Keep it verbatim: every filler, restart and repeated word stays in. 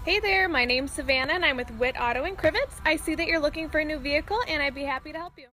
Hey there, my name's Savannah and I'm with Witt Auto in Crivets. I see that you're looking for a new vehicle and I'd be happy to help you.